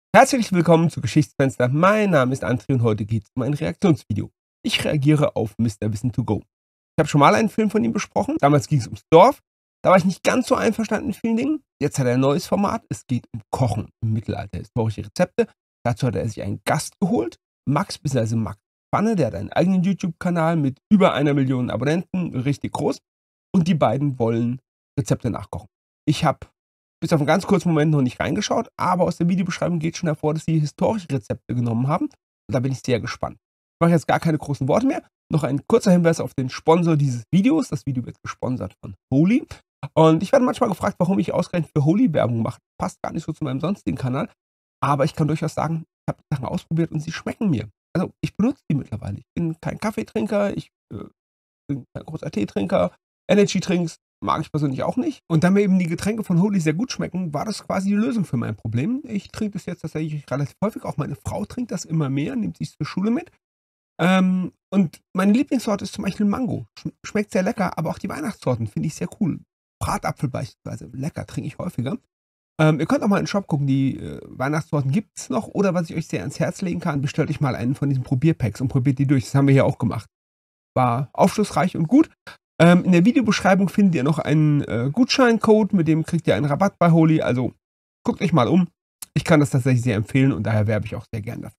Herzlich willkommen zu Geschichtsfenster. Mein Name ist André und heute geht es um ein Reaktionsvideo. Ich reagiere auf Mr. Wissen to go. Ich habe schon mal einen Film von ihm besprochen. Damals ging es ums Dorf. Da war ich nicht ganz so einverstanden mit vielen Dingen. Jetzt hat er ein neues Format. Es geht um Kochen im Mittelalter, historische Rezepte. Dazu hat er sich einen Gast geholt. Max bzw. Max Pfanne, der hat einen eigenen YouTube-Kanal mit über 1 Million Abonnenten, richtig groß. Und die beiden wollen Rezepte nachkochen. Ich habe bis auf einen ganz kurzen Moment noch nicht reingeschaut, aber aus der Videobeschreibung geht schon hervor, dass sie historische Rezepte genommen haben. Und da bin ich sehr gespannt. Ich mache jetzt gar keine großen Worte mehr. Noch ein kurzer Hinweis auf den Sponsor dieses Videos. Das Video wird gesponsert von Holy. Und ich werde manchmal gefragt, warum ich ausgerechnet für Holy Werbung mache. Passt gar nicht so zu meinem sonstigen Kanal. Aber ich kann durchaus sagen, ich habe die Sachen ausprobiert und sie schmecken mir. Also ich benutze die mittlerweile. Ich bin kein Kaffeetrinker, ich bin kein großer Teetrinker. Energy Drinks mag ich persönlich auch nicht. Und da mir eben die Getränke von Holy sehr gut schmecken, war das quasi die Lösung für mein Problem. Ich trinke das jetzt tatsächlich relativ häufig. Auch meine Frau trinkt das immer mehr, nimmt sich zur Schule mit. Und meine Lieblingssorte ist zum Beispiel Mango. Schmeckt sehr lecker, aber auch die Weihnachtssorten finde ich sehr cool. Bratapfel beispielsweise, lecker, trinke ich häufiger. Ihr könnt auch mal in den Shop gucken, die Weihnachtssorten gibt es noch. Oder was ich euch sehr ans Herz legen kann, bestellt euch mal einen von diesen Probierpacks und probiert die durch. Das haben wir hier auch gemacht. War aufschlussreich und gut. In der Videobeschreibung findet ihr noch einen Gutscheincode, mit dem kriegt ihr einen Rabatt bei Holy. Also guckt euch mal um. Ich kann das tatsächlich sehr empfehlen und daher werbe ich auch sehr gern dafür.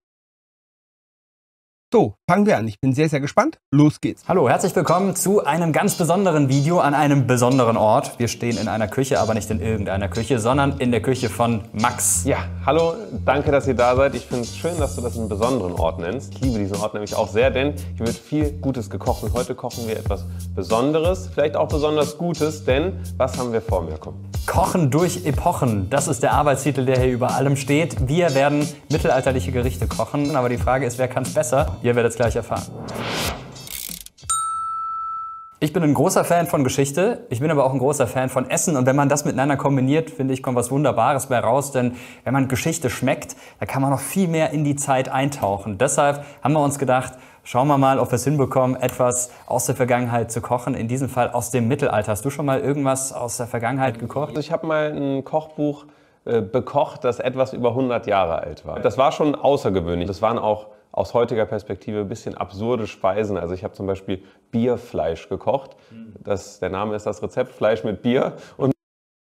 So, fangen wir an. Ich bin sehr, sehr gespannt. Los geht's. Hallo, herzlich willkommen zu einem ganz besonderen Video an einem besonderen Ort. Wir stehen in einer Küche, aber nicht in irgendeiner Küche, sondern in der Küche von Max. Ja, hallo, danke, dass ihr da seid. Ich finde es schön, dass du das einen besonderen Ort nennst. Ich liebe diesen Ort nämlich auch sehr, denn hier wird viel Gutes gekocht. Und heute kochen wir etwas Besonderes, vielleicht auch besonders Gutes, denn was haben wir vor mir? Komm. Kochen durch Epochen, das ist der Arbeitstitel, der hier über allem steht. Wir werden mittelalterliche Gerichte kochen, aber die Frage ist, wer kann es besser? Ihr werdet es gleich erfahren. Ich bin ein großer Fan von Geschichte, ich bin aber auch ein großer Fan von Essen und wenn man das miteinander kombiniert, finde ich, kommt was Wunderbares bei raus, denn wenn man Geschichte schmeckt, da kann man noch viel mehr in die Zeit eintauchen. Deshalb haben wir uns gedacht, schauen wir mal, ob wir es hinbekommen, etwas aus der Vergangenheit zu kochen, in diesem Fall aus dem Mittelalter. Hast du schon mal irgendwas aus der Vergangenheit gekocht? Ich habe mal ein Kochbuch bekocht, das etwas über 100 Jahre alt war. Das war schon außergewöhnlich. Das waren auch aus heutiger Perspektive ein bisschen absurde Speisen. Also ich habe zum Beispiel Bierfleisch gekocht. Der Name ist das Rezept, Fleisch mit Bier. Und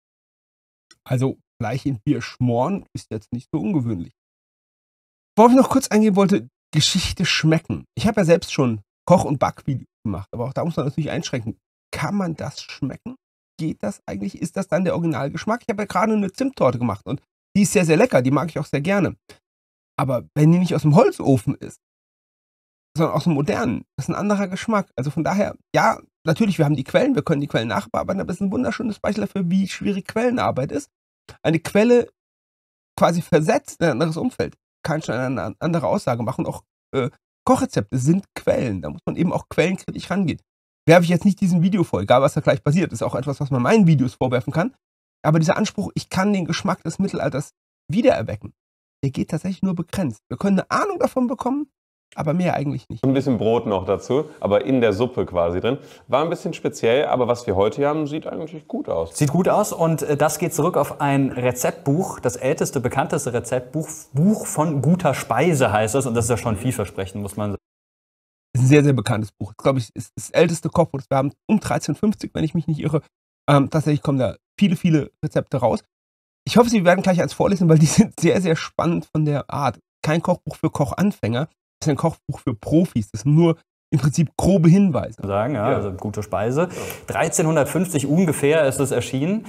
Also Fleisch in Bier schmoren ist jetzt nicht so ungewöhnlich. Worauf ich noch kurz eingehen wollte, Geschichte schmecken. Ich habe ja selbst schon Koch- und Backvideos gemacht, aber auch da muss man natürlich einschränken. Kann man das schmecken? Geht das eigentlich? Ist das dann der Originalgeschmack? Ich habe ja gerade eine Zimttorte gemacht und die ist sehr, sehr lecker. Die mag ich auch sehr gerne. Aber wenn die nicht aus dem Holzofen ist, sondern aus dem modernen, das ist ein anderer Geschmack. Also von daher, ja, natürlich, wir haben die Quellen, wir können die Quellen nachbearbeiten, aber es ist ein wunderschönes Beispiel dafür, wie schwierig Quellenarbeit ist. Eine Quelle quasi versetzt in ein anderes Umfeld. Kann schon eine andere Aussage machen. Auch Kochrezepte sind Quellen. Da muss man eben auch quellenkritisch rangehen. Werfe ich jetzt nicht diesem Video vor, egal was da gleich passiert. Das ist auch etwas, was man meinen Videos vorwerfen kann. Aber dieser Anspruch, ich kann den Geschmack des Mittelalters wiedererwecken, der geht tatsächlich nur begrenzt. Wir können eine Ahnung davon bekommen, aber mehr eigentlich nicht. ein bisschen Brot noch dazu, aber in der Suppe quasi drin. War ein bisschen speziell, aber was wir heute hier haben, sieht eigentlich gut aus. Sieht gut aus und das geht zurück auf ein Rezeptbuch, das älteste, bekannteste Rezeptbuch, Buch von guter Speise heißt das und das ist ja schon vielversprechend, muss man sagen. Das ist ein sehr, sehr bekanntes Buch. Das, glaube ich, ist das älteste Kochbuch, das wir haben, um 1350, wenn ich mich nicht irre. Tatsächlich kommen da viele, viele Rezepte raus. Ich hoffe, Sie werden gleich eins vorlesen, weil die sind sehr, sehr spannend von der Art. Kein Kochbuch für Kochanfänger, das ist ein Kochbuch für Profis. Das sind nur im Prinzip grobe Hinweise. Sagen, ja, also gute Speise. 1350 ungefähr ist es erschienen.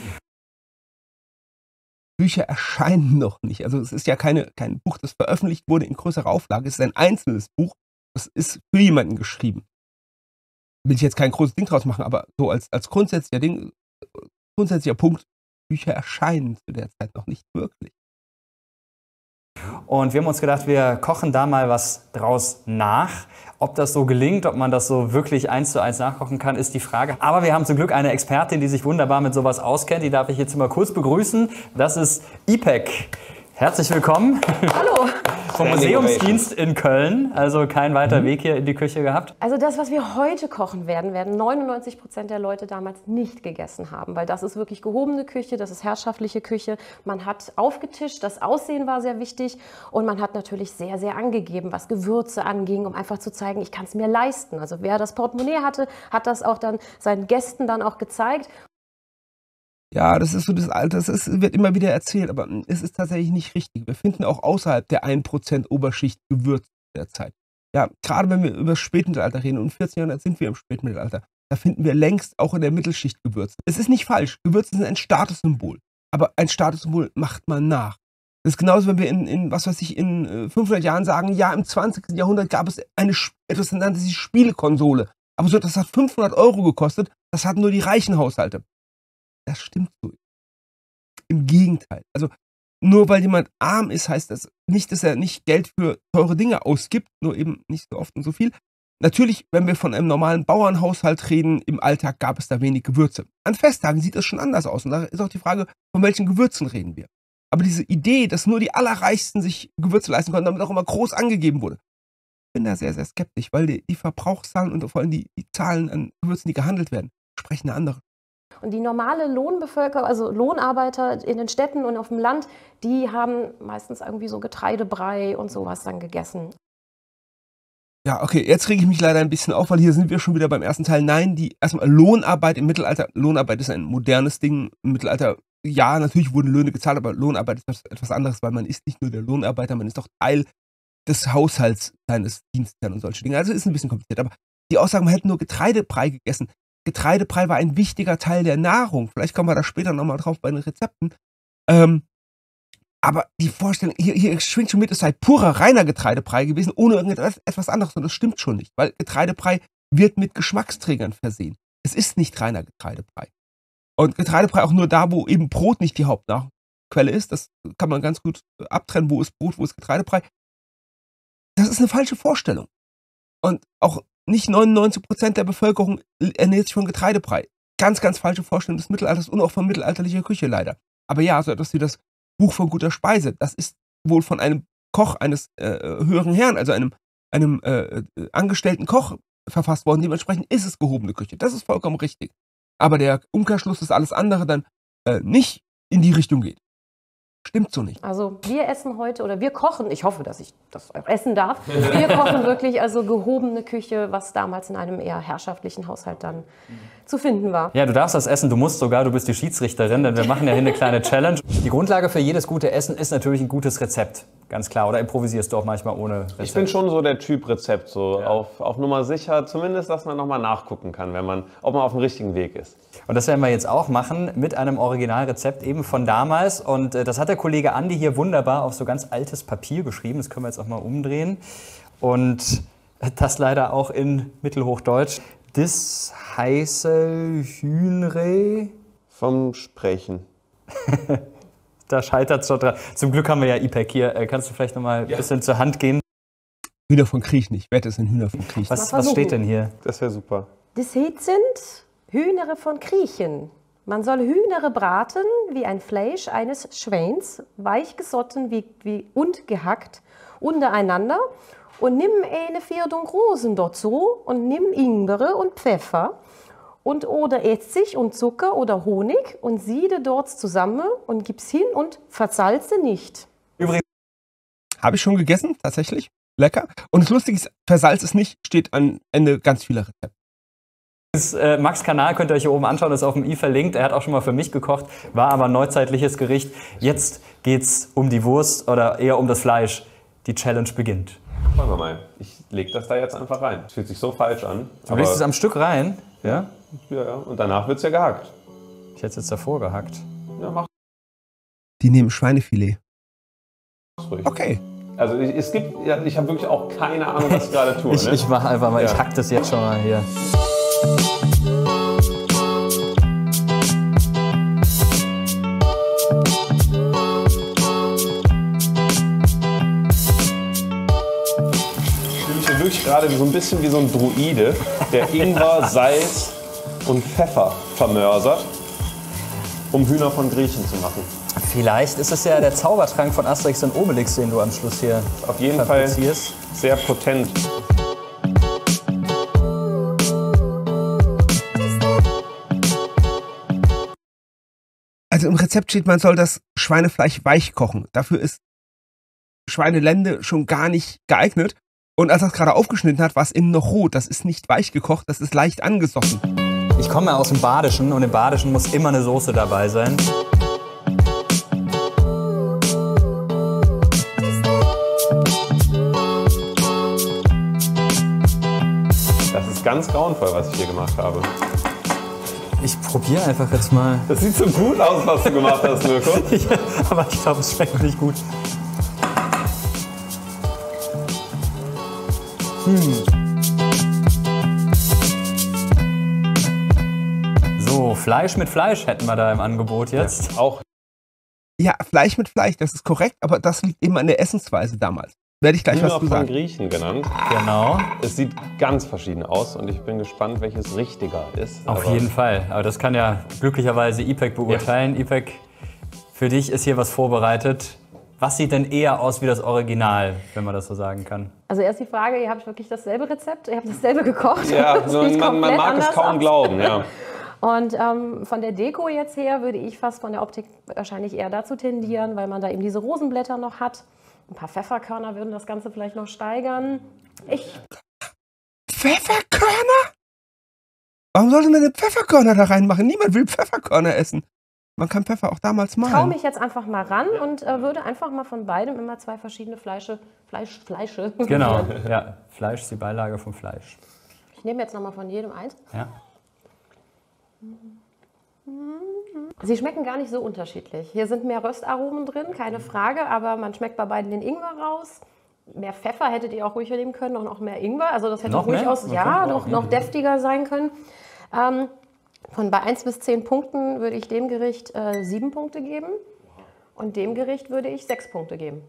Bücher erscheinen noch nicht. Also es ist ja kein Buch, das veröffentlicht wurde in größerer Auflage. Es ist ein einzelnes Buch. Das ist für jemanden geschrieben. Will ich jetzt kein großes Ding draus machen, aber so als grundsätzlicher Punkt, Bücher erscheinen zu der Zeit noch nicht wirklich. Und wir haben uns gedacht, wir kochen da mal was draus nach. Ob das so gelingt, ob man das so wirklich 1:1 nachkochen kann, ist die Frage. Aber wir haben zum Glück eine Expertin, die sich wunderbar mit sowas auskennt. Die darf ich jetzt mal kurz begrüßen. Das ist Ipek. Herzlich willkommen. Hallo. vom Museumsdienst in Köln. Also kein weiter Weg hier in die Küche gehabt. Also das, was wir heute kochen werden 99% der Leute damals nicht gegessen haben. Weil das ist wirklich gehobene Küche, das ist herrschaftliche Küche. Man hat aufgetischt, das Aussehen war sehr wichtig. Und man hat natürlich sehr, sehr angegeben, was Gewürze anging, um einfach zu zeigen, ich kann es mir leisten. Also wer das Portemonnaie hatte, hat das auch dann seinen Gästen dann auch gezeigt. Ja, das ist so das Alte, wird immer wieder erzählt, aber es ist tatsächlich nicht richtig. Wir finden auch außerhalb der 1% Oberschicht Gewürze der Zeit. Ja, gerade wenn wir über das Spätmittelalter reden, und im 14. Jahrhundert sind wir im Spätmittelalter, da finden wir längst auch in der Mittelschicht Gewürze. Es ist nicht falsch, Gewürze sind ein Statussymbol, aber ein Statussymbol macht man nach. Das ist genauso, wenn wir in 500 Jahren sagen, ja, im 20. Jahrhundert gab es etwas, das nannte sich Spielekonsole. Aber so, das hat 500 € gekostet, das hatten nur die reichen Haushalte. Das stimmt so. Im Gegenteil. Also nur weil jemand arm ist, heißt das nicht, dass er nicht Geld für teure Dinge ausgibt, nur eben nicht so oft und so viel. Natürlich, wenn wir von einem normalen Bauernhaushalt reden, im Alltag gab es da wenig Gewürze. An Festtagen sieht das schon anders aus. Und da ist auch die Frage, von welchen Gewürzen reden wir. Aber diese Idee, dass nur die Allerreichsten sich Gewürze leisten konnten, damit auch immer groß angegeben wurde, ich bin da sehr, sehr skeptisch, weil die Verbrauchszahlen und vor allem die Zahlen an Gewürzen, die gehandelt werden, sprechen eine andere. Und die normale Lohnbevölkerung, also Lohnarbeiter in den Städten und auf dem Land, die haben meistens irgendwie so Getreidebrei und sowas dann gegessen. Ja, okay, jetzt rege ich mich leider ein bisschen auf, weil hier sind wir schon wieder beim ersten Teil. Nein, erstmal Lohnarbeit im Mittelalter. Lohnarbeit ist ein modernes Ding. Im Mittelalter, ja, natürlich wurden Löhne gezahlt, aber Lohnarbeit ist etwas anderes, weil man ist nicht nur der Lohnarbeiter, man ist auch Teil des Haushalts seines Dienstherrn und solche Dinge. Also ist ein bisschen kompliziert. Aber die Aussage, man hätte nur Getreidebrei gegessen. Getreidebrei war ein wichtiger Teil der Nahrung. Vielleicht kommen wir da später nochmal drauf bei den Rezepten. Aber die Vorstellung, hier schwingt schon mit, es sei purer, reiner Getreidebrei gewesen, ohne irgendetwas anderes. Und das stimmt schon nicht, weil Getreidebrei wird mit Geschmacksträgern versehen. Es ist nicht reiner Getreidebrei. Und Getreidebrei auch nur da, wo eben Brot nicht die Hauptnahrungsquelle ist. Das kann man ganz gut abtrennen, wo ist Brot, wo ist Getreidebrei. Das ist eine falsche Vorstellung. Und auch nicht 99% der Bevölkerung ernährt sich von Getreidebrei. Ganz, ganz falsche Vorstellung des Mittelalters und auch von mittelalterlicher Küche leider. Aber ja, so etwas wie das Buch von guter Speise, das ist wohl von einem Koch eines höheren Herrn, also einem angestellten Koch verfasst worden. Dementsprechend ist es gehobene Küche. Das ist vollkommen richtig. Aber der Umkehrschluss, dass alles andere dann nicht in die Richtung geht. Stimmt so nicht. Also wir essen heute, oder wir kochen, ich hoffe, dass ich das auch essen darf, wir kochen wirklich also gehobene Küche, was damals in einem eher herrschaftlichen Haushalt dann zu finden war. Ja, du darfst das essen, du musst sogar, du bist die Schiedsrichterin, denn wir machen ja hier eine kleine Challenge. Die Grundlage für jedes gute Essen ist natürlich ein gutes Rezept, ganz klar. Oder improvisierst du auch manchmal ohne Rezept? Ich bin schon so der Typ Rezept, so ja. auf Nummer sicher, zumindest, dass man nochmal nachgucken kann, ob man auf dem richtigen Weg ist. Und das werden wir jetzt auch machen mit einem Originalrezept eben von damals. Und das hat der Kollege Andi hier wunderbar auf so ganz altes Papier geschrieben. Das können wir jetzt auch mal umdrehen. Und das leider auch in Mittelhochdeutsch. Das heiße Hühnre. Vom Sprechen. Da scheitert es schon dran. Zum Glück haben wir ja IPEC hier. Kannst du vielleicht noch mal ein bisschen zur Hand gehen? Hühner von Kriechen. Ich wette, es sind Hühner von Kriechen. Was steht denn hier? Das wäre super. Das sind Hühnere von Kriechen. Man soll Hühnere braten wie ein Fleisch eines Schweins, weich gesotten und gehackt untereinander. Und nimm eine Viertung Rosen dazu und nimm Ingwer und Pfeffer und oder Essig und Zucker oder Honig und siede dort zusammen und gib's hin und versalze nicht. Übrigens habe ich schon gegessen, tatsächlich. Lecker. Und das Lustige ist, versalz es nicht, steht am Ende ganz viele Rezepte. Max' Kanal könnt ihr euch hier oben anschauen, ist auf dem i verlinkt. Er hat auch schon mal für mich gekocht, war aber ein neuzeitliches Gericht. Jetzt geht's um die Wurst oder eher um das Fleisch. Die Challenge beginnt. Schauen wir mal. Ich lege das da jetzt einfach rein. Das fühlt sich so falsch an. Du legst es am Stück rein? Ja? Ja. Und danach wird es ja gehackt. Ich hätte es jetzt davor gehackt. Ja, mach Die nehmen Schweinefilet. ruhig. Okay. Also ich habe wirklich auch keine Ahnung, was ich gerade tue. Ne? Ich mache einfach mal, Ja. ich hack das jetzt schon mal hier. Ich fühle mich hier wirklich gerade so ein bisschen wie so ein Druide, der Ingwer, Salz und Pfeffer vermörsert, um Hühner von Griechen zu machen. Vielleicht ist es ja der Zaubertrank von Asterix und Obelix, den du am Schluss hier Auf jeden Fall fabrizierst. sehr potent. Also im Rezept steht, man soll das Schweinefleisch weich kochen. Dafür ist Schweinelende schon gar nicht geeignet. Und als er es gerade aufgeschnitten hat, war es innen noch roh. Das ist nicht weich gekocht, das ist leicht angesossen. Ich komme ja aus dem Badischen und im Badischen muss immer eine Soße dabei sein. Das ist ganz grauenvoll, was ich hier gemacht habe. Ich probiere einfach jetzt mal. Das sieht so gut aus, was du gemacht hast, Mirko. Ja, aber ich glaube, es schmeckt nicht gut. So, Fleisch mit Fleisch hätten wir da im Angebot jetzt. Auch Ja, Fleisch mit Fleisch, das ist korrekt, aber das liegt eben an der Essensweise damals. Werde ich gleich was Hühner zu von sagen. Griechen genannt. Genau, Es sieht ganz verschieden aus und ich bin gespannt, welches richtiger ist. auf Aber jeden Fall. Aber das kann ja glücklicherweise Ipek beurteilen. Ipek, für dich ist hier was vorbereitet. Was sieht denn eher aus wie das Original, wenn man das so sagen kann? Also erst die Frage, ihr habt wirklich dasselbe Rezept, ihr habt dasselbe gekocht. Ja, Das sieht man komplett mag es anders kaum aus. glauben, ja. Und von der Deko jetzt her würde ich fast von der Optik wahrscheinlich eher dazu tendieren, weil man da eben diese Rosenblätter noch hat. Ein paar Pfefferkörner würden das Ganze vielleicht noch steigern. Pfefferkörner? Warum sollte man denn Pfefferkörner da reinmachen? Niemand will Pfefferkörner essen. Man kann Pfeffer auch damals traue malen. mich jetzt einfach mal ran und würde einfach mal von beidem immer zwei verschiedene Fleische. Genau, ja. Fleisch ist die Beilage vom Fleisch. Ich nehme jetzt nochmal von jedem eins. Ja. Sie schmecken gar nicht so unterschiedlich. Hier sind mehr Röstaromen drin, keine Frage, aber man schmeckt bei beiden den Ingwer raus. Mehr Pfeffer hättet ihr auch ruhig nehmen können und auch mehr Ingwer. Also das hätte Noch mehr? durchaus Okay. noch deftiger sein können. Bei 1 bis 10 Punkten würde ich dem Gericht 7 Punkte geben und dem Gericht würde ich 6 Punkte geben.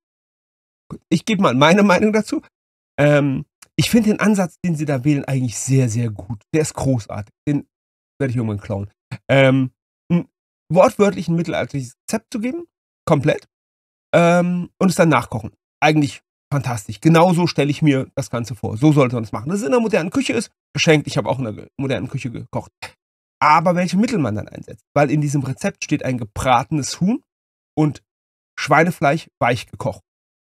Ich gebe mal meine Meinung dazu. Ich finde den Ansatz, den sie da wählen, eigentlich sehr, sehr gut. Der ist großartig. Den werde ich irgendwann klauen. Wortwörtlich ein mittelalterliches Rezept zu geben, komplett, und es dann nachkochen. Eigentlich fantastisch. Genauso stelle ich mir das Ganze vor. So sollte man es machen. Dass es in einer modernen Küche ist, geschenkt. Ich habe auch in einer modernen Küche gekocht. Aber welche Mittel man dann einsetzt. Weil in diesem Rezept steht ein gebratenes Huhn und Schweinefleisch weich gekocht.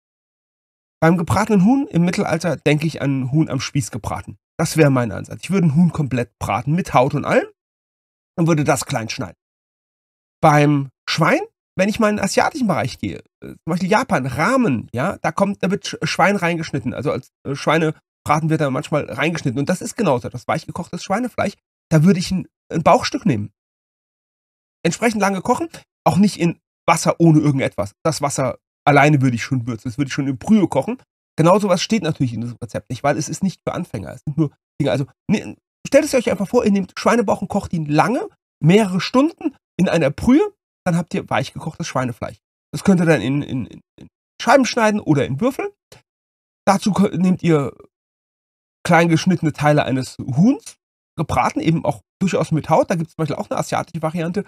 Beim gebratenen Huhn im Mittelalter denke ich an Huhn am Spieß gebraten. Das wäre mein Ansatz. Ich würde ein Huhn komplett braten, mit Haut und allem, und würde das klein schneiden. Beim Schwein, wenn ich mal in den asiatischen Bereich gehe, zum Beispiel Japan, Ramen, ja, da wird Schwein reingeschnitten. Also als Schweinebraten wird da manchmal reingeschnitten. Und das ist genauso, das weich gekochtes Schweinefleisch. Da würde ich ein Bauchstück nehmen. Entsprechend lange kochen, auch nicht in Wasser ohne irgendetwas. Das Wasser alleine würde ich schon würzen, das würde ich schon in Brühe kochen. Genau sowas steht natürlich in diesem Rezept nicht, weil es ist nicht für Anfänger. Es sind nur Dinge. Also stellt es euch einfach vor, ihr nehmt Schweinebauch und kocht ihn lange, mehrere Stunden in einer Brühe, dann habt ihr weich gekochtes Schweinefleisch. Das könnt ihr dann in Scheiben schneiden oder in Würfel. Dazu nehmt ihr klein geschnittene Teile eines Huhns, gebraten, eben auch durchaus mit Haut. Da gibt es zum Beispiel auch eine asiatische Variante.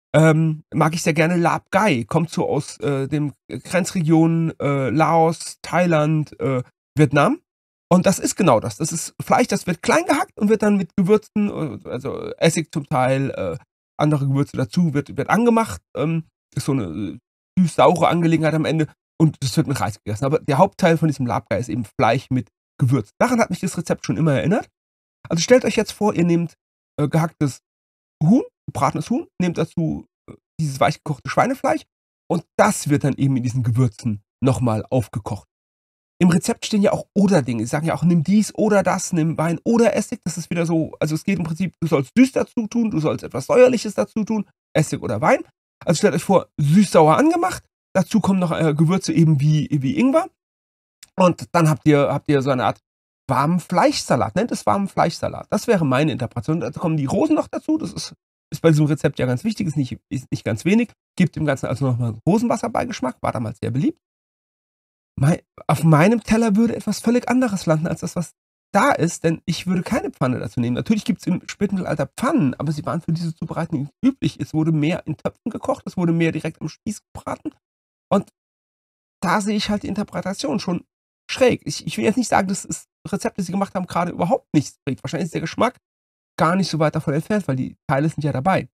Mag ich sehr gerne Lap Gai. Kommt so aus den Grenzregionen Laos, Thailand, Vietnam. Und das ist genau das. Das ist Fleisch, das wird klein gehackt und wird dann mit Gewürzen, also Essig zum Teil, andere Gewürze dazu, wird angemacht. Ist so eine süß-saure Angelegenheit am Ende. Und das wird mit Reis gegessen. Aber der Hauptteil von diesem Lap Gai ist eben Fleisch mit Gewürz. Daran hat mich das Rezept schon immer erinnert. Also stellt euch jetzt vor, ihr nehmt gehacktes Huhn, gebratenes Huhn, nehmt dazu dieses weich gekochte Schweinefleisch und das wird dann eben in diesen Gewürzen nochmal aufgekocht. Im Rezept stehen ja auch Oder-Dinge. Sie sagen ja auch, nimm dies oder das, nimm Wein oder Essig. Das ist wieder so, also es geht im Prinzip, du sollst süß dazu tun, du sollst etwas Säuerliches dazu tun, Essig oder Wein. Also stellt euch vor, süß-sauer angemacht, dazu kommen noch Gewürze eben wie Ingwer und dann habt ihr so eine Art warmen Fleischsalat, nennt es warmen Fleischsalat. Das wäre meine Interpretation. Da kommen die Rosen noch dazu, das ist bei diesem Rezept ja ganz wichtig, ist nicht ganz wenig. Gibt dem Ganzen also nochmal Rosenwasserbeigeschmack, war damals sehr beliebt. Auf meinem Teller würde etwas völlig anderes landen, als das, was da ist, denn ich würde keine Pfanne dazu nehmen. Natürlich gibt es im Spätmittelalter Pfannen, aber sie waren für diese Zubereitung nicht üblich. Es wurde mehr in Töpfen gekocht, es wurde mehr direkt am Spieß gebraten. Und da sehe ich halt die Interpretation schon schräg. Ich will jetzt nicht sagen, dass es Rezepte, die sie gemacht haben, gerade überhaupt nichts bringt. Wahrscheinlich ist der Geschmack gar nicht so weit davon entfernt, weil die Teile sind ja dabei.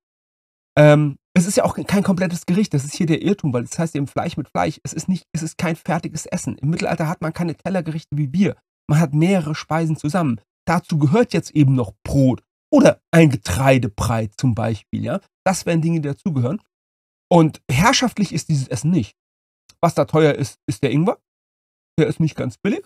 Es ist ja auch kein komplettes Gericht. Das ist hier der Irrtum, weil das heißt eben Fleisch mit Fleisch. Es ist kein fertiges Essen. Im Mittelalter hat man keine Tellergerichte wie Bier. Man hat mehrere Speisen zusammen. Dazu gehört jetzt eben noch Brot oder ein Getreidebrei zum Beispiel. Ja? Das wären Dinge, die dazugehören. Und herrschaftlich ist dieses Essen nicht. Was da teuer ist, ist der Ingwer. Der ist nicht ganz billig.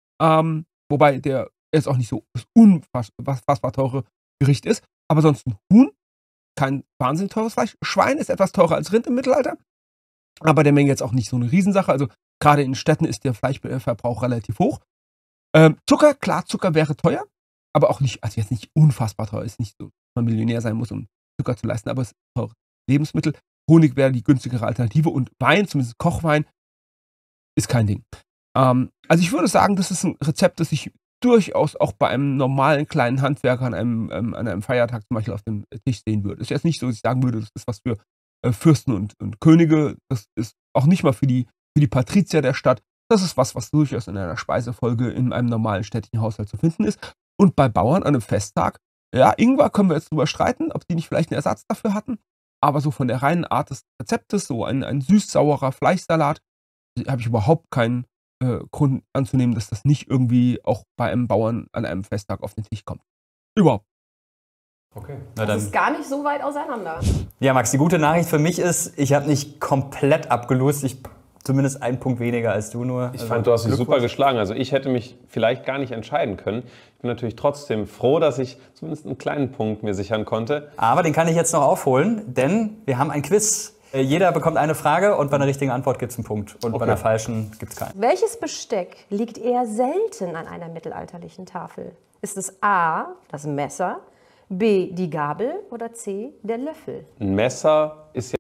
Wobei der jetzt auch nicht so das unfassbar teure Gericht ist. Aber sonst ein Huhn, kein wahnsinnig teures Fleisch. Schwein ist etwas teurer als Rind im Mittelalter. Aber der Menge jetzt auch nicht so eine Riesensache. Also gerade in Städten ist der Fleischverbrauch relativ hoch. Zucker, klar, Zucker wäre teuer. Aber auch nicht, also jetzt nicht unfassbar teuer. Ist nicht so, dass man Millionär sein muss, um Zucker zu leisten. Aber es ist ein teures Lebensmittel. Honig wäre die günstigere Alternative. Und Wein, zumindest Kochwein, ist kein Ding. Also ich würde sagen, das ist ein Rezept, das ich durchaus auch bei einem normalen kleinen Handwerker an einem Feiertag zum Beispiel auf dem Tisch sehen würde. Es ist jetzt nicht so, dass ich sagen würde, das ist was für Fürsten und Könige. Das ist auch nicht mal für die Patrizier der Stadt. Das ist was durchaus in einer Speisefolge in einem normalen städtischen Haushalt zu finden ist. Und bei Bauern an einem Festtag, ja, Ingwer können wir jetzt drüber streiten, ob die nicht vielleicht einen Ersatz dafür hatten. Aber so von der reinen Art des Rezeptes, so ein süß-saurer Fleischsalat, habe ich überhaupt keinen Grund anzunehmen, dass das nicht irgendwie auch bei einem Bauern an einem Festtag auf den Tisch kommt. Überhaupt. Okay. Das ist gar nicht so weit auseinander. Ja, Max, die gute Nachricht für mich ist, ich habe nicht komplett abgelost. Zumindest einen Punkt weniger als du nur. Ich fand, du hast dich super geschlagen. Also ich hätte mich vielleicht gar nicht entscheiden können. Ich bin natürlich trotzdem froh, dass ich zumindest einen kleinen Punkt mir sichern konnte. Aber den kann ich jetzt noch aufholen, denn wir haben ein Quiz. Jeder bekommt eine Frage und bei einer richtigen Antwort gibt es einen Punkt. Und bei einer falschen gibt es keinen. Welches Besteck liegt eher selten an einer mittelalterlichen Tafel? Ist es A, das Messer, B, die Gabel oder C, der Löffel? Ein Messer ist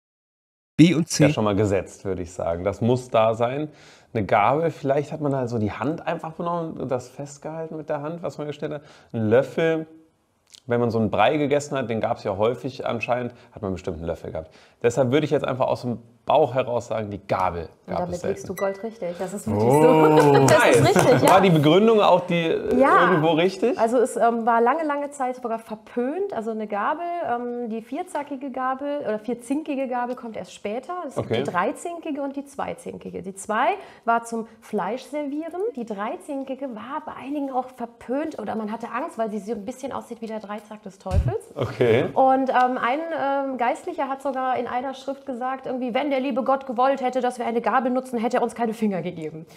B und C. ja schon mal gesetzt, würde ich sagen. Das muss da sein. Eine Gabel, vielleicht hat man da so die Hand einfach genommen und das festgehalten mit der Hand, was man gestellt hat. Ein Löffel, wenn man so einen Brei gegessen hat, den gab es ja häufig anscheinend, hat man bestimmt einen Löffel gehabt. Deshalb würde ich jetzt einfach aus dem Bauch heraus sagen, die Gabel Und gab es damit liegst selten. du goldrichtig. Das ist wirklich so. Das ist richtig, ja. War die Begründung auch irgendwo richtig? Also es war lange Zeit sogar verpönt. Also eine Gabel, die vierzackige Gabel oder vierzinkige Gabel kommt erst später. Es gibt die dreizinkige und die zweizinkige. Die 2 war zum Fleischservieren. Die dreizinkige war bei einigen auch verpönt oder man hatte Angst, weil sie so ein bisschen aussieht wie der Dreizack des Teufels. Okay. Und ein Geistlicher hat sogar in einer Schrift gesagt, irgendwie, wenn der liebe Gott gewollt hätte, dass wir eine Gabel nutzen, hätte er uns keine Finger gegeben.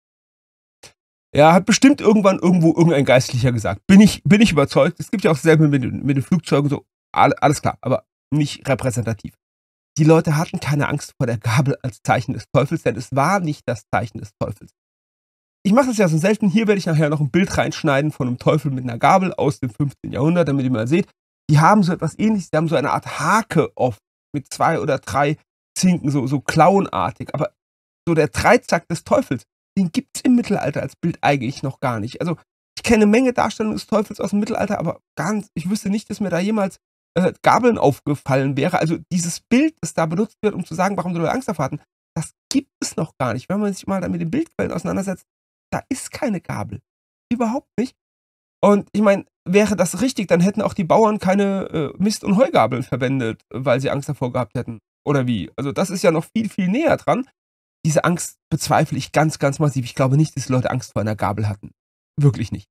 Ja, hat bestimmt irgendwann irgendwo irgendein Geistlicher gesagt. Bin ich überzeugt. Es gibt ja auch selber mit den Flugzeugen so, alles klar, aber nicht repräsentativ. Die Leute hatten keine Angst vor der Gabel als Zeichen des Teufels, denn es war nicht das Zeichen des Teufels. Ich mache das ja so selten. Hier werde ich nachher noch ein Bild reinschneiden von einem Teufel mit einer Gabel aus dem 15. Jahrhundert, damit ihr mal seht. Die haben so etwas Ähnliches. Die haben so eine Art Hake oft mit 2 oder 3 Zinken, so klauenartig. Aber so der Dreizack des Teufels, den gibt es im Mittelalter als Bild eigentlich noch gar nicht. Also ich kenne eine Menge Darstellungen des Teufels aus dem Mittelalter, aber ich wüsste nicht, dass mir da jemals Gabeln aufgefallen wäre. Also dieses Bild, das da benutzt wird, um zu sagen, warum die Leute Angst davor hatten, das gibt es noch gar nicht. Wenn man sich mal mit den Bildquellen auseinandersetzt, da ist keine Gabel. Überhaupt nicht. Und ich meine, wäre das richtig, dann hätten auch die Bauern keine Mist- und Heugabeln verwendet, weil sie Angst davor gehabt hätten. Oder wie? Also das ist ja noch viel, viel näher dran. Diese Angst bezweifle ich ganz, ganz massiv. Ich glaube nicht, dass die Leute Angst vor einer Gabel hatten. Wirklich nicht.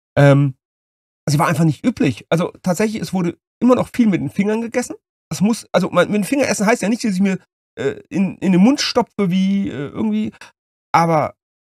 Sie war einfach nicht üblich. Also tatsächlich, es wurde immer noch viel mit den Fingern gegessen. Mit den Fingern essen heißt ja nicht, dass ich mir in den Mund stopfe wie irgendwie. Aber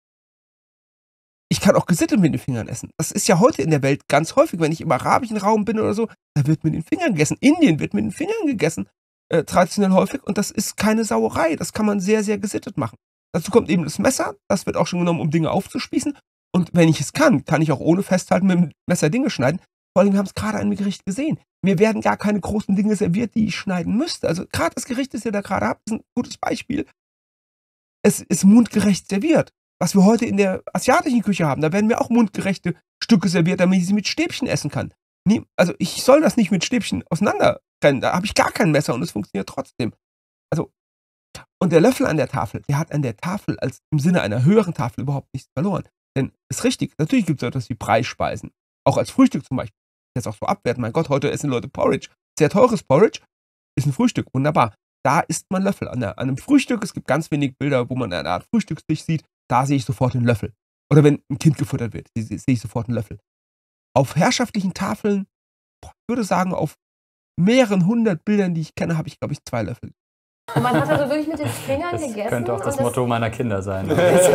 ich kann auch gesittet mit den Fingern essen. Das ist ja heute in der Welt ganz häufig, wenn ich im arabischen Raum bin oder so, da wird mit den Fingern gegessen. Indien wird mit den Fingern gegessen. Traditionell häufig, und das ist keine Sauerei. Das kann man sehr, sehr gesittet machen. Dazu kommt eben das Messer, das wird auch schon genommen, um Dinge aufzuspießen. Und wenn ich es kann ich auch ohne Festhalten mit dem Messer Dinge schneiden. Vor allem, wir haben es gerade an dem Gericht gesehen. Mir werden gar keine großen Dinge serviert, die ich schneiden müsste. Also gerade das Gericht, das ihr da gerade habt, ist ein gutes Beispiel. Es ist mundgerecht serviert. was wir heute in der asiatischen Küche haben. Da werden mir auch mundgerechte Stücke serviert, damit ich sie mit Stäbchen essen kann. Also ich soll das nicht mit Stäbchen auseinandertrennen. Da habe ich gar kein Messer und es funktioniert trotzdem. Also, und der Löffel an der Tafel, der hat an der Tafel als im Sinne einer höheren Tafel überhaupt nichts verloren. Denn ist richtig, natürlich gibt es etwas wie Preisspeisen. Auch als Frühstück zum Beispiel. Jetzt auch so abwerten. Mein Gott, heute essen Leute Porridge. Sehr teures Porridge ist ein Frühstück. Wunderbar. Da isst man Löffel. An einem Frühstück, es gibt ganz wenig Bilder, wo man eine Art Frühstückstisch sieht. Da sehe ich sofort einen Löffel. Oder wenn ein Kind gefuttert wird, sehe ich sofort einen Löffel. Auf herrschaftlichen Tafeln, ich würde sagen, auf mehreren hundert Bildern, die ich kenne, habe ich, glaube ich, 2 Löffel. Und man hat also wirklich mit den Fingern Das gegessen. könnte auch das Motto meiner Kinder sein.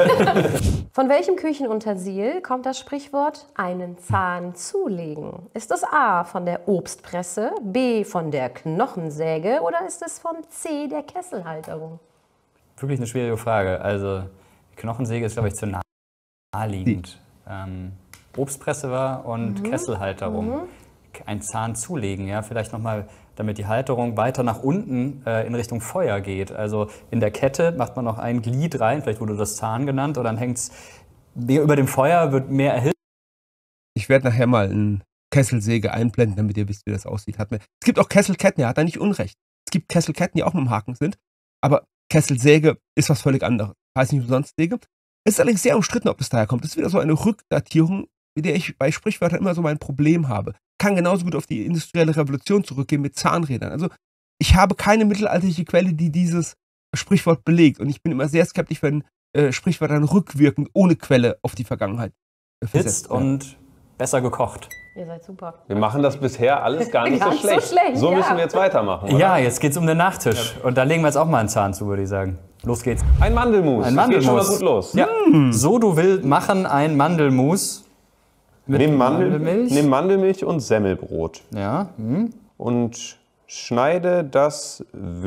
Von welchem Küchenutensil kommt das Sprichwort einen Zahn zulegen? Ist es A von der Obstpresse, B von der Knochensäge oder ist es von C der Kesselhalterung? Wirklich eine schwierige Frage. Also die Knochensäge ist, glaube ich, zu naheliegend. Obstpresse war und Kesselhalterung. Ein Zahn zulegen, ja, vielleicht nochmal, damit die Halterung weiter nach unten in Richtung Feuer geht. Also in der Kette macht man noch ein Glied rein, vielleicht wurde das Zahn genannt, und dann hängt es über dem Feuer, wird mehr erhitzt. Ich werde nachher mal eine Kesselsäge einblenden, damit ihr wisst, wie das aussieht. Es gibt auch Kesselketten, er hat da nicht Unrecht. Es gibt Kesselketten, die auch mit dem Haken sind, aber Kesselsäge ist was völlig anderes. Heißt nicht umsonst Säge. Es ist allerdings sehr umstritten, ob das daher kommt. Das ist wieder so eine Rückdatierung, mit der ich bei Sprichwörtern immer so mein Problem habe. Kann genauso gut auf die industrielle Revolution zurückgehen mit Zahnrädern. Also ich habe keine mittelalterliche Quelle, die dieses Sprichwort belegt. Und ich bin immer sehr skeptisch, wenn Sprichwörter dann rückwirkend ohne Quelle auf die Vergangenheit versetzt werden. Und besser gekocht. Ihr seid super. Wir machen das bisher alles gar nicht so Gar nicht so schlecht. schlecht, So ja. müssen wir jetzt weitermachen, oder? Ja, jetzt geht's um den Nachtisch. Und da legen wir jetzt auch mal einen Zahn zu, würde ich sagen. Los geht's. Ein Mandelmus. Ein Das geht schon mal Mandelmus. gut los. Ja. So, du willst machen ein Mandelmus. Mit Nimm Mandelmilch. Nimm Mandelmilch und Semmelbrot Ja. und schneide das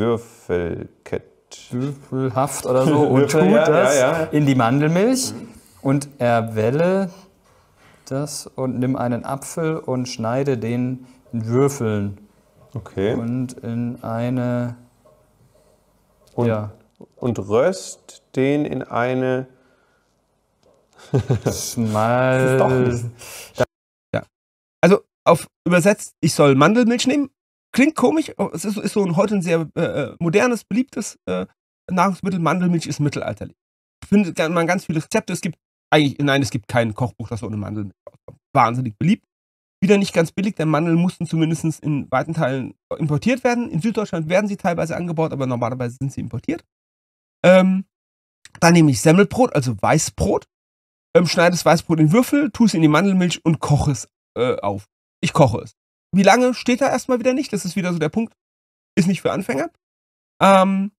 Würfelhaft oder so und Würfel, tut ja, das ja, ja. in die Mandelmilch und erwelle das und nimm einen Apfel und schneide den in Würfeln Okay. und in eine Und röst den in eine... Schmal. Also auf übersetzt, ich soll Mandelmilch nehmen. Klingt komisch, es ist so heute ein sehr modernes, beliebtes Nahrungsmittel. Mandelmilch ist mittelalterlich. Findet man ganz viele Rezepte. Es gibt kein Kochbuch, das ohne Mandelmilch auskommt. Wahnsinnig beliebt. Wieder nicht ganz billig, denn Mandeln mussten zumindest in weiten Teilen importiert werden. In Süddeutschland werden sie teilweise angebaut, aber normalerweise sind sie importiert. Dann nehme ich Semmelbrot, also Weißbrot. Schneide das Weißbrot in Würfel, tue es in die Mandelmilch und koche es auf. Ich koche es. Wie lange steht da erstmal wieder nicht? Das ist wieder so der Punkt. Ist nicht für Anfänger. Und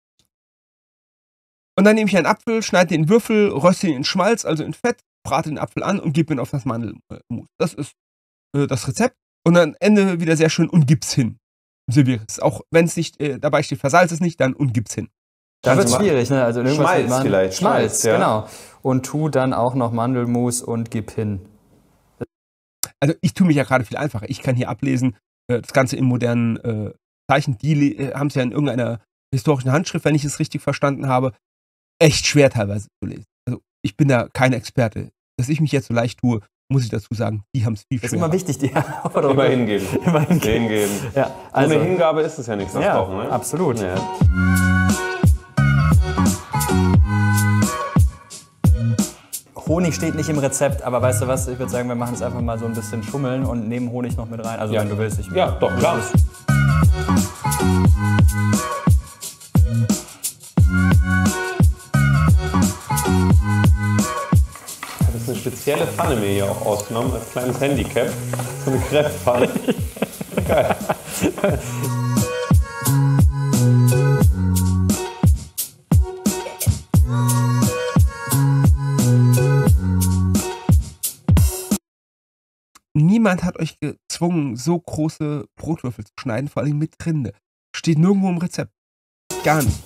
dann nehme ich einen Apfel, schneide den in Würfel, röste ihn in Schmalz, also in Fett, brate den Apfel an und gebe ihn auf das Mandelmus. Das ist das Rezept. Und dann Ende wieder sehr schön und gib's hin. Serviere es. Auch wenn es nicht dabei steht, versalz es nicht, dann und gib's hin. Da wird schwierig, ne? Also irgendwas Schmalz mit Mandel- vielleicht. Schmalz, Ja. genau. Und tu dann auch noch Mandelmus und gib hin. Also ich tue mich ja gerade viel einfacher. Ich kann hier ablesen, das Ganze in modernen Zeichen. Die haben es ja in irgendeiner historischen Handschrift, wenn ich es richtig verstanden habe, echt schwer teilweise zu lesen. Also ich bin da kein Experte. Dass ich mich jetzt so leicht tue, muss ich dazu sagen, die haben es viel Das ist schwerer. immer wichtig, die Herausforderung. Immer hingeben. Immer hingeben. Hingeben. Ja, also, Ohne Hingabe ist es ja nichts, das ja, Kochen. Ne? absolut. Ja. Honig steht nicht im Rezept, aber weißt du was? Ich würde sagen, wir machen es einfach mal so ein bisschen schummeln und nehmen Honig noch mit rein. Also Ja. wenn du willst. Ja, doch, klar. Das ist eine spezielle Pfanne mir hier auch ausgenommen, als kleines Handicap. So eine Crepepfanne. Geil. Niemand hat euch gezwungen, so große Brotwürfel zu schneiden, vor allem mit Rinde. Steht nirgendwo im Rezept. Gar nicht.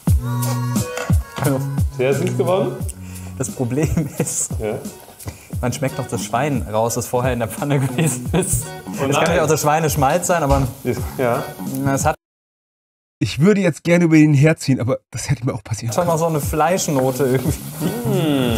Sehr süß geworden. Das Problem ist, Ja. man schmeckt doch das Schwein raus, das vorher in der Pfanne gewesen ist. Es kann nein. ja auch das Schweineschmalz sein, aber Ja. es hat Ich würde jetzt gerne über ihn herziehen, aber das hätte mir auch passieren Schon können. mal so eine Fleischnote irgendwie.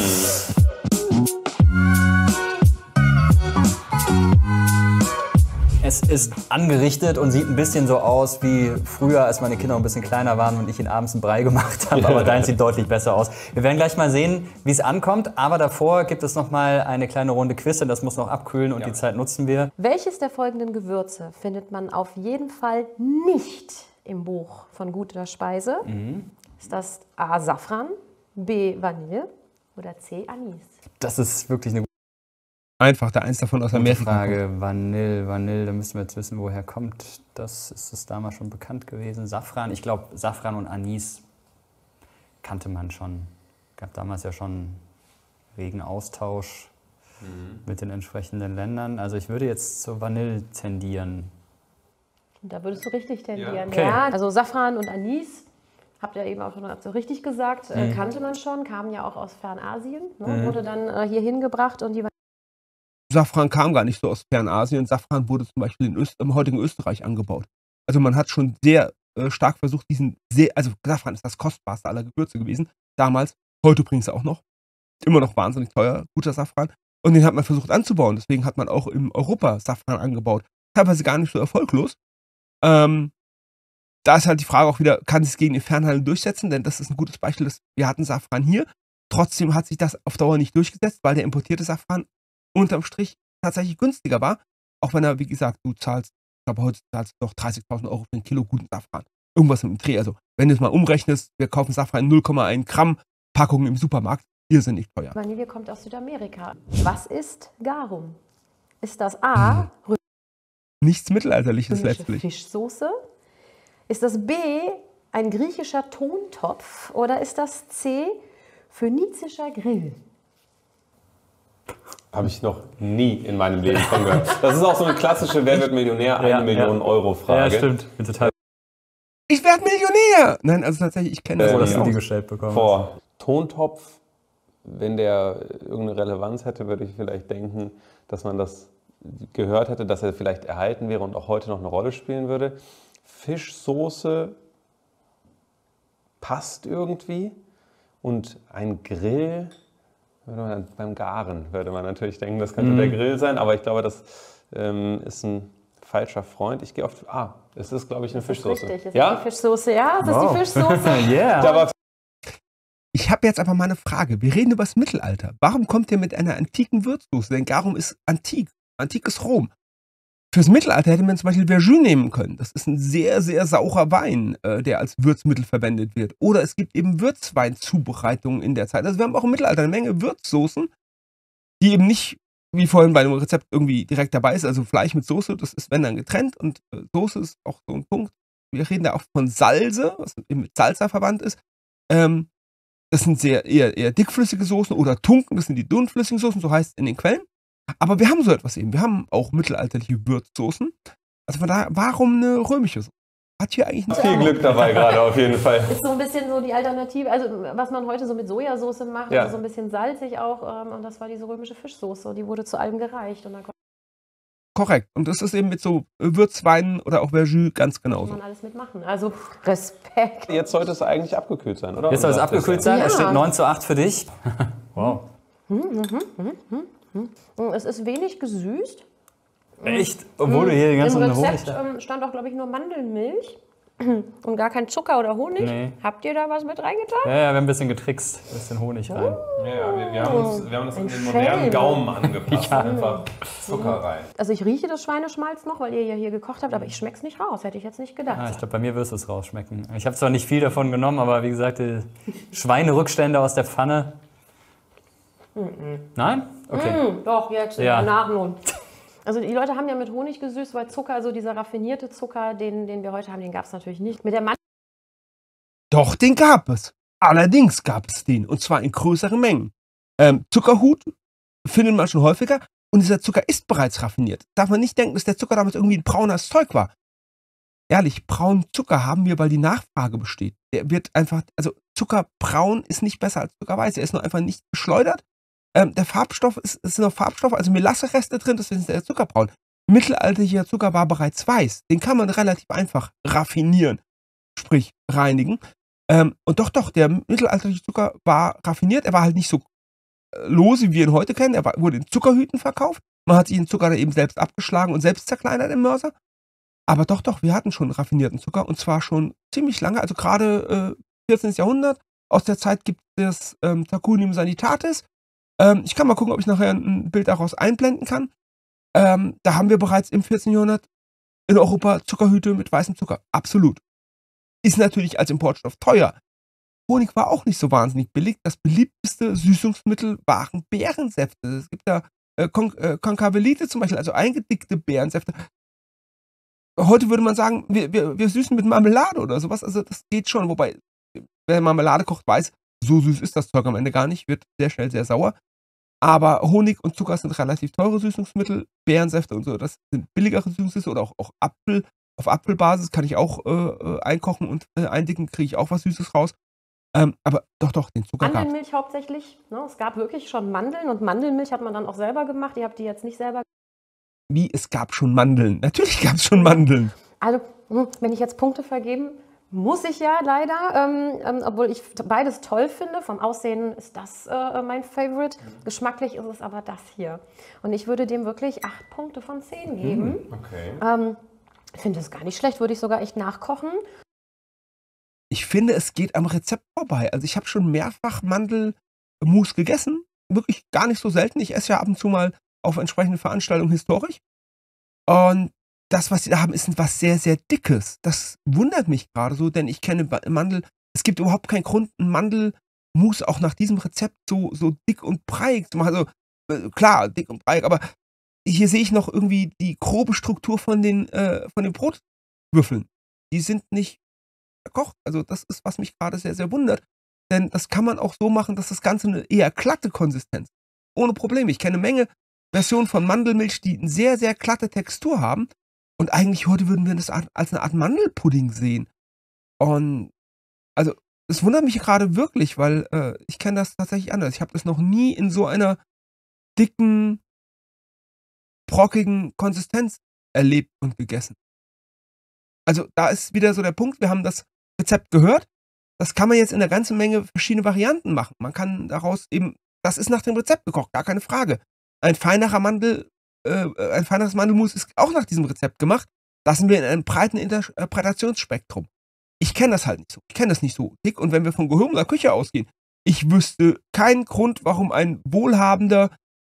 Es ist angerichtet und sieht ein bisschen so aus wie früher, als meine Kinder ein bisschen kleiner waren und ich ihnen abends einen Brei gemacht habe. Aber dein sieht deutlich besser aus. Wir werden gleich mal sehen, wie es ankommt. Aber davor gibt es noch mal eine kleine Runde Quiz. Das muss noch abkühlen und die Zeit nutzen wir. Welches der folgenden Gewürze findet man auf jeden Fall nicht im Buch von guter Speise? Ist das A. Safran, B. Vanille oder C. Anis? Das ist wirklich eine Einfach, da eins davon aus gute Amerika. Frage. Vanille, da müssen wir jetzt wissen, woher kommt das. Ist es damals schon bekannt gewesen? Safran, ich glaube, Safran und Anis kannte man schon. Gab damals ja schon regen Austausch mit den entsprechenden Ländern. Also ich würde jetzt zur Vanille tendieren. Da würdest du richtig tendieren. Okay. Ja, also Safran und Anis, habt ihr eben auch schon so richtig gesagt, kannte man schon, kamen ja auch aus Fernasien, ne? Wurde dann hier hingebracht und die Safran kam gar nicht so aus Fernasien. Safran wurde zum Beispiel im heutigen Österreich angebaut. Also man hat schon sehr stark versucht, also Safran ist das kostbarste aller Gewürze gewesen. Damals, heute übrigens auch noch. Immer noch wahnsinnig teuer, guter Safran. Und den hat man versucht anzubauen. Deswegen hat man auch in Europa Safran angebaut. Teilweise gar nicht so erfolglos. Da ist halt die Frage auch wieder, kann es gegen den Fernhandel durchsetzen? Denn das ist ein gutes Beispiel. Wir hatten Safran hier. Trotzdem hat sich das auf Dauer nicht durchgesetzt, weil der importierte Safran unterm Strich tatsächlich günstiger war. Auch wenn er, wie gesagt, ich glaube, heute zahlst du doch 30.000 Euro für ein Kilo guten Safran. Irgendwas mit dem Dreh. Also, wenn du es mal umrechnest, wir kaufen Safran 0,1 Gramm Packungen im Supermarkt. Irrsinnig teuer. Vanille kommt aus Südamerika. Was ist Garum? Ist das A. Nichts Mittelalterliches römische letztlich. Fischsoße? Ist das B. ein griechischer Tontopf? Oder ist das C. phönizischer Grill? Habe ich noch nie in meinem Leben von gehört. Das ist auch so eine klassische Wer wird Millionär? 1 Million Euro Frage. Ja, stimmt. Bin total Ich werde Millionär! Nein, also tatsächlich, ich kenne das froh, dass nicht du die aus. gestellt bekommst. Vor Tontopf, wenn der irgendeine Relevanz hätte, würde ich vielleicht denken, dass man das gehört hätte, dass er vielleicht erhalten wäre und auch heute noch eine Rolle spielen würde. Fischsoße passt irgendwie und ein Grill, beim Garen würde man natürlich denken, das könnte der Grill sein, aber ich glaube, das ist ein falscher Freund. Ich gehe auf es ist, glaube ich, eine Fischsoße. Richtig, es Ja? ist die Fischsoße. Ja, es ist die Fischsoße. Yeah. Da war Ich habe jetzt aber mal eine Frage. Wir reden über das Mittelalter. Warum kommt ihr mit einer antiken Würzsoße? Denn Garum ist antik. Antikes Rom. Fürs Mittelalter hätte man zum Beispiel Verjus nehmen können. Das ist ein sehr, sehr saurer Wein, der als Würzmittel verwendet wird. Oder es gibt eben Würzweinzubereitungen in der Zeit. Also wir haben auch im Mittelalter eine Menge Würzsoßen, die eben nicht, wie vorhin bei einem Rezept, irgendwie direkt dabei ist. Also Fleisch mit Soße, das ist, wenn dann getrennt. Und Soße ist auch so ein Punkt. Wir reden da auch von Salze, was eben mit Salsa verwandt ist. Das sind eher dickflüssige Soßen oder Tunken, das sind die dünnflüssigen Soßen, so heißt es in den Quellen. Aber wir haben so etwas eben. Wir haben auch mittelalterliche Würzsoßen. Also von daher, warum eine römische Soße? Hat hier eigentlich viel Glück dabei gerade auf jeden Fall. Ist so ein bisschen so die Alternative, also was man heute so mit Sojasauce macht, Ja. also so ein bisschen salzig auch. Und das war diese römische Fischsoße. Die wurde zu allem gereicht. Und dann konnte korrekt. Und das ist eben mit so Würzweinen oder auch Verjus ganz genauso. man alles mitmachen. Also Respekt. Jetzt sollte es eigentlich abgekühlt sein, oder? Jetzt soll es abgekühlt sein. Ja. Es steht 9:8 für dich. Wow. Es ist wenig gesüßt. Echt? Obwohl du hier den Im ganzen Honig Rezept da... stand auch, glaube ich, nur Mandelmilch und gar kein Zucker oder Honig. Nee. Habt ihr da was mit reingetan? Ja, wir haben ein bisschen getrickst. Ein bisschen Honig rein. Ja, wir haben uns an den modernen Schelm. Gaumen angepasst. Einfach Zucker rein. Also ich rieche das Schweineschmalz noch, weil ihr ja hier gekocht habt, aber ich schmeck's nicht raus. Hätte ich jetzt nicht gedacht. Ah, ich glaube, bei mir wirst du es rausschmecken. Ich habe zwar nicht viel davon genommen, aber wie gesagt, die Schweinerückstände aus der Pfanne. Nein? Okay. Doch, jetzt Ja. danach nun. Also die Leute haben ja mit Honig gesüßt, weil Zucker, also dieser raffinierte Zucker, den wir heute haben, den gab es natürlich nicht. Mit der Doch, den gab es. Allerdings gab es den. Und zwar in größeren Mengen. Zuckerhut findet man schon häufiger. Und dieser Zucker ist bereits raffiniert. Darf man nicht denken, dass der Zucker damals irgendwie ein braunes Zeug war. Ehrlich, braunen Zucker haben wir, weil die Nachfrage besteht. Der wird einfach, also Zuckerbraun ist nicht besser als Zuckerweiß. Er ist nur einfach nicht geschleudert. Der Farbstoff ist noch Farbstoff, also Melassereste drin, deswegen ist der Zuckerbraun. Mittelalterlicher Zucker war bereits weiß. Den kann man relativ einfach raffinieren. sprich reinigen. Und doch, der mittelalterliche Zucker war raffiniert. Er war halt nicht so lose, wie wir ihn heute kennen. Er wurde in Zuckerhüten verkauft. Man hat sich den Zucker dann eben selbst abgeschlagen und selbst zerkleinert im Mörser. Aber doch, wir hatten schon raffinierten Zucker und zwar schon ziemlich lange, also gerade 14. Jahrhundert. Aus der Zeit gibt es Tacunium sanitatis. Ich kann mal gucken, ob ich nachher ein Bild daraus einblenden kann. Da haben wir bereits im 14. Jahrhundert in Europa Zuckerhüte mit weißem Zucker. Absolut. Ist natürlich als Importstoff teuer. Honig war auch nicht so wahnsinnig billig. Das beliebteste Süßungsmittel waren Beerensäfte. Es gibt da Concavellite zum Beispiel, also eingedickte Beerensäfte. Heute würde man sagen, wir süßen mit Marmelade oder sowas. Also das geht schon. Wobei, wer Marmelade kocht, weiß, so süß ist das Zeug am Ende gar nicht. Wird sehr schnell sehr sauer. Aber Honig und Zucker sind relativ teure Süßungsmittel. Beerensäfte und so, das sind billigere Süßungsmittel. Oder auch Apfel. Auf Apfelbasis kann ich auch einkochen und eindicken, kriege ich auch was Süßes raus. Aber doch, den Zucker gab es. Mandelmilch hauptsächlich. Ne? Es gab wirklich schon Mandeln und Mandelmilch hat man dann auch selber gemacht. Ihr habt die jetzt nicht selber. Wie, es gab schon Mandeln? Natürlich gab es schon Mandeln. Also, wenn ich jetzt Punkte vergeben, muss ich ja leider, obwohl ich beides toll finde. Vom Aussehen ist das mein Favorite. Geschmacklich ist es aber das hier. Und ich würde dem wirklich 8 Punkte von 10 geben. Okay. Ich finde es gar nicht schlecht, würde ich sogar echt nachkochen. Ich finde, es geht am Rezept vorbei. Also ich habe schon mehrfach Mandelmus gegessen. Wirklich gar nicht so selten. Ich esse ja ab und zu mal auf entsprechenden Veranstaltungen historisch. Und das, was sie da haben, ist was sehr, sehr Dickes. Das wundert mich gerade so, denn ich kenne Mandel. Es gibt überhaupt keinen Grund, einen Mandelmus auch nach diesem Rezept so dick und breiig zu machen. Also klar, dick und breiig, aber hier sehe ich noch irgendwie die grobe Struktur von den Brotwürfeln. Die sind nicht verkocht. Also das ist, was mich gerade sehr, sehr wundert. Denn das kann man auch so machen, dass das Ganze eine eher glatte Konsistenz hat. Ohne Probleme. Ich kenne eine Menge Versionen von Mandelmilch, die eine sehr, sehr glatte Textur haben. Und eigentlich heute würden wir das als eine Art Mandelpudding sehen. Und also es wundert mich gerade wirklich, weil ich kenne das tatsächlich anders. Ich habe das noch nie in so einer dicken, brockigen Konsistenz erlebt und gegessen. Also da ist wieder so der Punkt, wir haben das Rezept gehört, das kann man jetzt in einer ganzen Menge verschiedene Varianten machen. Man kann daraus eben, das ist nach dem Rezept gekocht, gar keine Frage. Ein feineres Mandelmus ist auch nach diesem Rezept gemacht. Das sind wir in einem breiten Interpretationsspektrum. Ich kenne das halt nicht so. Ich kenne das nicht so dick. Und wenn wir von gehobener Küche ausgehen, ich wüsste keinen Grund, warum ein wohlhabender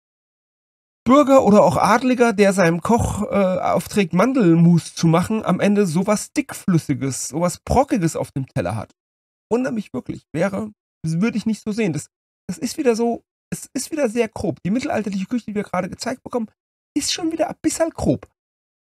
Bürger oder auch Adliger, der seinem Koch aufträgt, Mandelmus zu machen, am Ende sowas Dickflüssiges, sowas Brockiges auf dem Teller hat. Wundert mich wirklich. Würde ich nicht so sehen. Das ist wieder so, es ist wieder sehr grob. Die mittelalterliche Küche, die wir gerade gezeigt bekommen, ist schon wieder ein bisschen grob.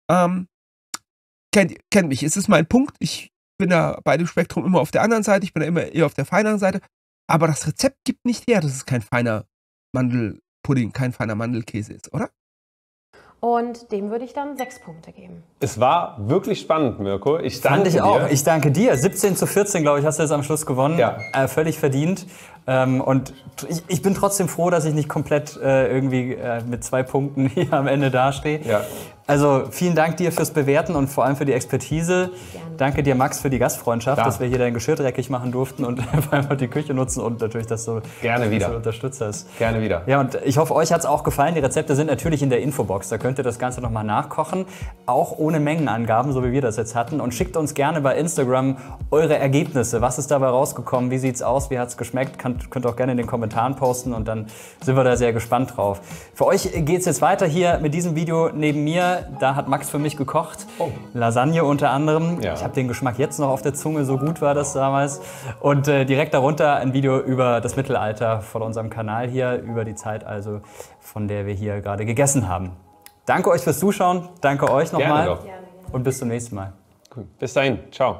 Kennt mich, es ist mein Punkt. Ich bin da bei dem Spektrum immer auf der anderen Seite. Ich bin da immer eher auf der feineren Seite. Aber das Rezept gibt nicht her, dass es kein feiner Mandelpudding, kein feiner Mandelkäse ist, oder? Und dem würde ich dann 6 Punkte geben. Es war wirklich spannend, Mirko. Ich danke Fand ich dir. auch. Ich danke dir. 17:14, glaube ich, hast du jetzt am Schluss gewonnen. Ja. Völlig verdient. Und ich bin trotzdem froh, dass ich nicht komplett irgendwie mit 2 Punkten hier am Ende dastehe. Ja. Also vielen Dank dir fürs Bewerten und vor allem für die Expertise. Gerne. Danke dir, Max, für die Gastfreundschaft, Ja. dass wir hier dein Geschirr dreckig machen durften und einfach die Küche nutzen und natürlich, dass du Gerne wieder. dass du unterstützt hast. Gerne wieder. Ja, und ich hoffe, euch hat es auch gefallen. Die Rezepte sind natürlich in der Infobox. Da könnt ihr das Ganze nochmal nachkochen. Auch ohne Mengenangaben, so wie wir das jetzt hatten. Und schickt uns gerne bei Instagram eure Ergebnisse. Was ist dabei rausgekommen? Wie sieht's aus? Wie hat's geschmeckt? Könnt ihr auch gerne in den Kommentaren posten und dann sind wir da sehr gespannt drauf. Für euch geht's jetzt weiter hier mit diesem Video neben mir. Da hat Max für mich gekocht. Oh. Lasagne unter anderem. Ja. Ich habe den Geschmack jetzt noch auf der Zunge. So gut war das damals. Und direkt darunter ein Video über das Mittelalter von unserem Kanal hier. Über die Zeit also, von der wir hier gerade gegessen haben. Danke euch fürs Zuschauen. Danke euch nochmal. Gerne doch. Und bis zum nächsten Mal. Cool. Bis dahin. Ciao.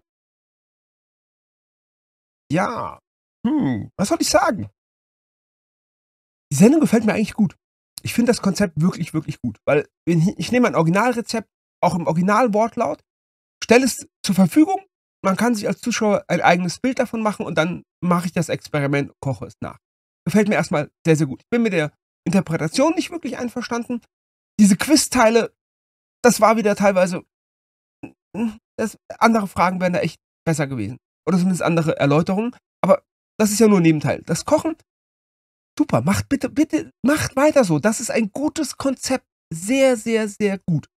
Ja, was soll ich sagen? Die Sendung gefällt mir eigentlich gut. Ich finde das Konzept wirklich, wirklich gut. Weil ich nehme ein Originalrezept, auch im Originalwortlaut, stelle es zur Verfügung. Man kann sich als Zuschauer ein eigenes Bild davon machen und dann mache ich das Experiment und koche es nach. Gefällt mir erstmal sehr, sehr gut. Ich bin mit der Interpretation nicht wirklich einverstanden. Diese Quizteile, das war wieder teilweise. Andere Fragen wären da echt besser gewesen. Oder zumindest andere Erläuterungen. Aber das ist ja nur ein Nebenteil. Das Kochen, super. Macht bitte, macht weiter so. Das ist ein gutes Konzept. Sehr, sehr, sehr gut.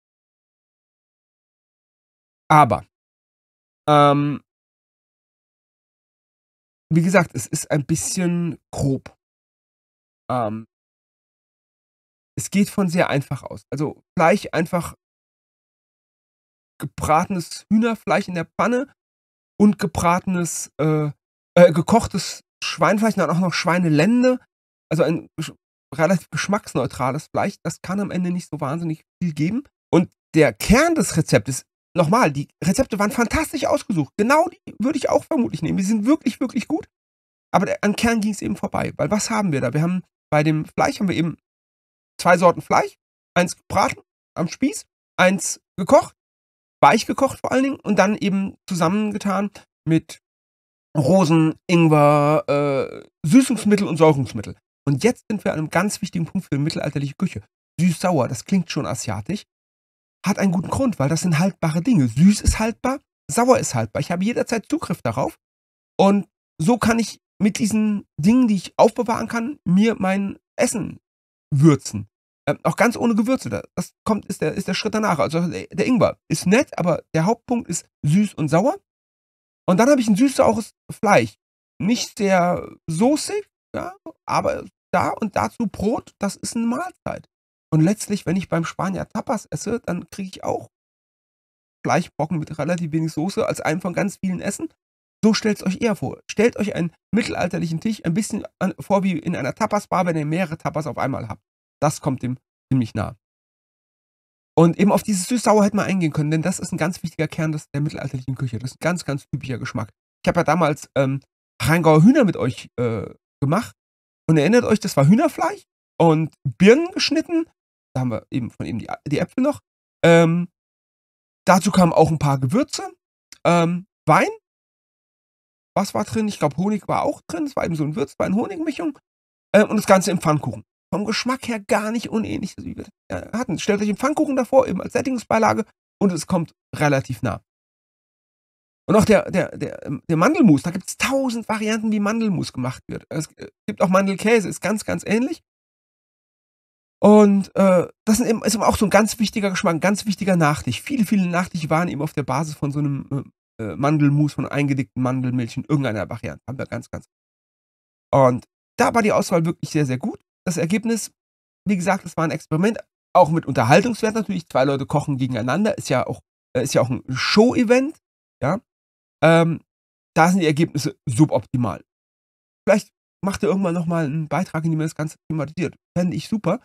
Aber, ähm, wie gesagt, es ist ein bisschen grob. Ähm, Es geht von sehr einfach aus. Also, Fleisch einfach gebratenes Hühnerfleisch in der Pfanne und gekochtes Schweinefleisch und dann auch noch Schweinelende. Also, ein relativ geschmacksneutrales Fleisch. Das kann am Ende nicht so wahnsinnig viel geben. Und der Kern des Rezeptes nochmal, die Rezepte waren fantastisch ausgesucht. Genau die würde ich auch vermutlich nehmen. Die sind wirklich, wirklich gut. Aber am Kern ging es eben vorbei. Weil was haben wir da? Wir haben bei dem Fleisch haben wir eben 2 Sorten Fleisch, eins gebraten am Spieß, eins gekocht, weich gekocht vor allen Dingen und dann eben zusammengetan mit Rosen, Ingwer, Süßungsmittel und Säurungsmittel. Und jetzt sind wir an einem ganz wichtigen Punkt für mittelalterliche Küche. Süß-sauer, das klingt schon asiatisch, hat einen guten Grund, weil das sind haltbare Dinge. Süß ist haltbar, sauer ist haltbar. Ich habe jederzeit Zugriff darauf und so kann ich mit diesen Dingen, die ich aufbewahren kann, mir mein Essen würzen. Auch ganz ohne Gewürze. Das ist der Schritt danach. Also der Ingwer ist nett, aber der Hauptpunkt ist süß und sauer. Und dann habe ich ein süß-saures Fleisch. Nicht sehr soßig, ja, aber da und dazu Brot, das ist eine Mahlzeit. Und letztlich, wenn ich beim Spanier Tapas esse, dann kriege ich auch Fleischbrocken mit relativ wenig Soße als einen von ganz vielen Essen. So stellt es euch eher vor. Stellt euch einen mittelalterlichen Tisch ein bisschen vor wie in einer Tapas-Bar, wenn ihr mehrere Tapas auf einmal habt. Das kommt dem ziemlich nah. Und eben auf dieses Süß-Sauer hätte man eingehen können, denn das ist ein ganz wichtiger Kern der mittelalterlichen Küche. Das ist ein ganz, ganz typischer Geschmack. Ich habe ja damals Rheingauer Hühner mit euch gemacht. Und erinnert euch, das war Hühnerfleisch und Birnen geschnitten. Da haben wir eben von eben die Äpfel noch. Dazu kamen auch ein paar Gewürze. Wein. Was war drin? Ich glaube, Honig war auch drin. Es war eben so ein Würzwein-Honig-Mischung. Und das Ganze im Pfannkuchen. Vom Geschmack her gar nicht unähnlich, wie wir das hatten. Stellt euch den Pfannkuchen davor, eben als Sättigungsbeilage, und es kommt relativ nah. Und auch der Mandelmus, da gibt es 1000 Varianten, wie Mandelmus gemacht wird. Es gibt auch Mandelkäse, ist ganz, ganz ähnlich. Und das ist eben auch so ein ganz wichtiger Geschmack, ein ganz wichtiger Nachtisch. Viele, viele Nachtische waren eben auf der Basis von so einem Mandelmus, von eingedickten Mandelmilch in irgendeiner Variante. Haben wir ganz, ganz. Und da war die Auswahl wirklich sehr, sehr gut. Das Ergebnis, wie gesagt, es war ein Experiment, auch mit Unterhaltungswert natürlich. 2 Leute kochen gegeneinander, ist ja auch ein Show-Event. Ja? Da sind die Ergebnisse suboptimal. Vielleicht macht ihr irgendwann nochmal einen Beitrag, in dem ihr das Ganze thematisiert. Fände ich super.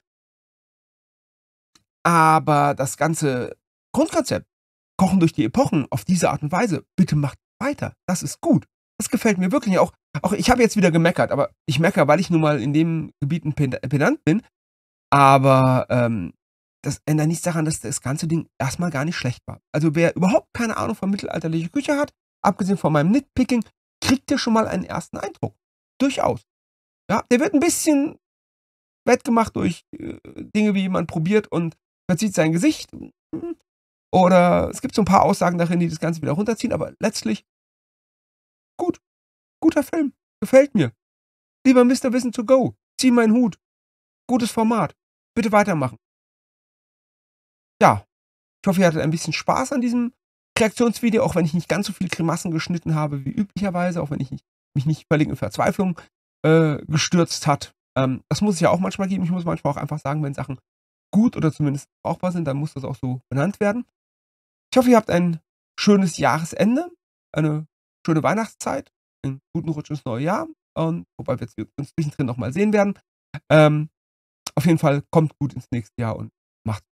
Aber das ganze Grundkonzept, Kochen durch die Epochen, auf diese Art und Weise, bitte macht weiter. Das ist gut. Das gefällt mir wirklich. Auch ich habe jetzt wieder gemeckert, aber ich meckere, weil ich nun mal in dem Gebiet ein Pedant bin. Aber das ändert nichts daran, dass das ganze Ding erstmal gar nicht schlecht war. Also wer überhaupt keine Ahnung von mittelalterlicher Küche hat, abgesehen von meinem Nitpicking, kriegt ihr schon mal einen ersten Eindruck. Durchaus. Ja, der wird ein bisschen wettgemacht durch Dinge, wie man probiert und verzieht sein Gesicht. Oder es gibt so ein paar Aussagen darin, die das Ganze wieder runterziehen, aber letztlich gut. Guter Film. Gefällt mir. Lieber Mr. Wissen to go. Zieh meinen Hut. Gutes Format. Bitte weitermachen. Ja, ich hoffe, ihr hattet ein bisschen Spaß an diesem Reaktionsvideo, auch wenn ich nicht ganz so viel Grimassen geschnitten habe wie üblicherweise, auch wenn ich mich nicht völlig in Verzweiflung gestürzt hat. Das muss es ja auch manchmal geben. Ich muss manchmal auch einfach sagen, wenn Sachen gut oder zumindest brauchbar sind, dann muss das auch so benannt werden. Ich hoffe, ihr habt ein schönes Jahresende, eine schöne Weihnachtszeit, einen guten Rutsch ins neue Jahr. Und wobei wir uns zwischendrin noch mal sehen werden. Auf jeden Fall kommt gut ins nächste Jahr und macht's